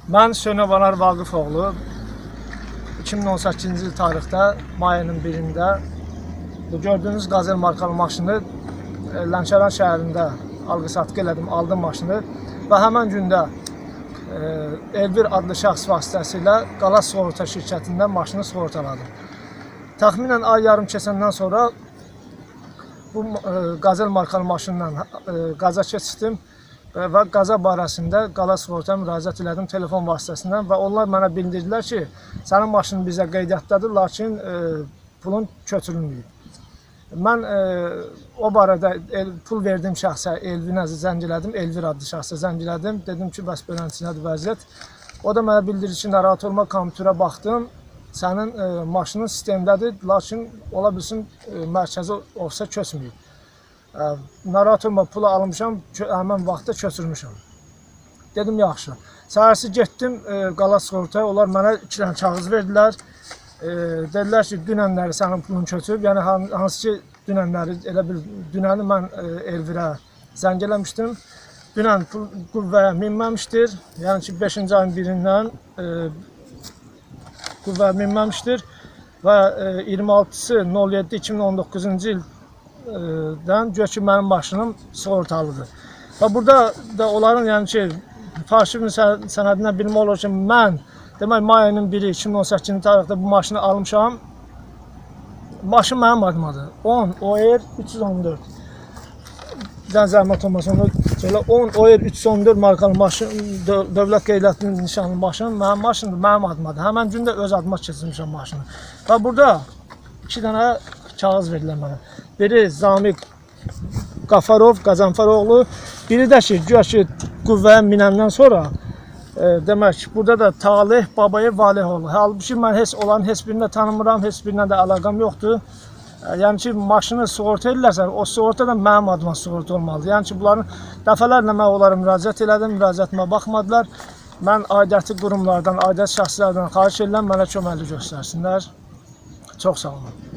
Mən Sönəbanar Vaqifoğlu 2018-ci il tarixdə mayının 1-də bu gördüyünüz Qazel markalı maşını Lənkəran şəhərində alqı-satqı elədim, aldım maşını və həmən gündə Elvir adlı şəxs vasitəsilə Qala Sığorta şirkətindən maşını sığortaladım. Təxminən ay yarım keçəndən sonra bu Qazel markalı maşınla qaza keçdim və qaza barəsində Qala Sığortaya müraciət elədim telefon vasitəsindən və onlar mənə bildirdilər ki, sənin maşının bizə qeydiyyatdadır, lakin pulun köçürülməyib. Mən o barədə pul verdiyim şəxsə Elvinə zəng elədim, Elvir adlı şəxsə zəng elədim. Dedim ki, bəs beləsinədir vəziyyət. O da mənə bildirir ki, narahat olma, kompüterə baxdım, sənin maşının sistemdədir, lakin ola bilsin mərkəzi ofisa köçməyib. Narahat olma, pulu almışam, həmən vaxtda köçürmüşəm. Dedim, yaxşı. Səhərsi getdim Qala Sığortaya, onlar mənə 2 dənə kağız verdilər. Dedilər ki, dünənləri sənin pulun köçüb, yəni hansı ki, dünənləri, elə bil, dünəni mən Elvirə zəng eləmişdim. Dünən pul qüvvəyə minməmişdir, yəni ki, 5-ci ayın 1-dən qüvvəyə minməmişdir və 26-sı 07-2019-cu ildən gör ki, mənim maşınım sığortalıdır. Və burada da onların, yəni ki, faşifin sənədindən bilmə olur ki, mən demək, may ayının 1-i 2018-ci tarixdə bu maşını almışam. Maşın mənim adımadır. 10 OR 314. Dən zəhmət olmasın, onu 10 OR 314 markalı maşın, dövlət qeydiyyatının nişanlı maşın, mənim maşındır, mənim adımadır. Həmən gün də öz adıma keçirmişəm maşını. Və burada 2 dənə kağız verdilər mənə. Biri Zamiq Qafarov, Qazanfaroğlu, biri də ki, gör ki, qüvvəyə minəndən sonra demək, burada da Talih Babayev Valihoğlu. Halbuki mən onların heç birini tanımıram, heç birinə də əlaqam yoxdur. Yəni ki, maşını sığorta edirlərsə, o sığorta da mənim adıma sığorta olmalıdır. Yəni ki, bunların dəfələrlə mən onlara müraciət elədim, müraciətimə baxmadılar. Mən aidiyyəti qurumlardan, aidiyyət şəxslərdən xahiş edirəm, mənə köməklik göstərsinlər. Çox sağ olun.